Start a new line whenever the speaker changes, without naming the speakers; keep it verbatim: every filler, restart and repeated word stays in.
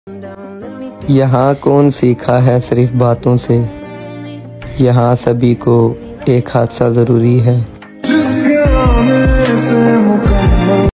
यहाँ कौन सीखा है सिर्फ बातों से, यहाँ सभी को एक हादसा ज़रूरी है।